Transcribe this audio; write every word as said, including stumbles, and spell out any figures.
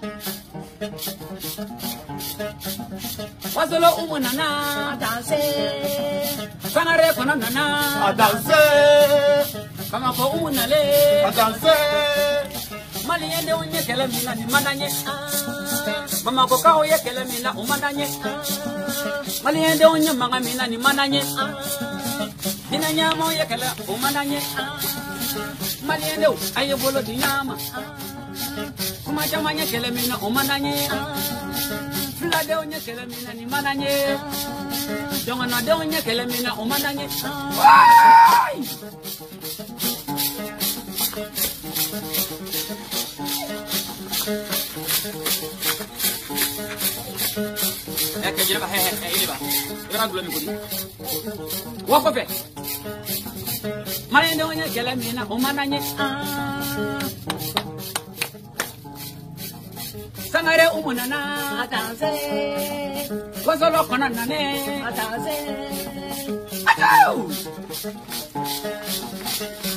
Wasolo umunana danse. Sangare konana danse. Kama ko umunale danse. Mali yende unye kele mina ni mananye. Mama ko ka oye kele mina umananye. Mali yende unye manga mina ni mananye. Dina nyama oye kele umananye. Mali yende aye bolo di nyama. Kuma chama nye kele mina umananye. Fula de unye kele mina ni mananye. Donga na de unye kele mina umananye. Wai! Eh, que lleva, eh, eh, lleva. Lleva gula mi kudi. Wako fe. Mare ndo nya kele mina umananye. Sangare umunana danse. Wasolo konana ne danse. Atau.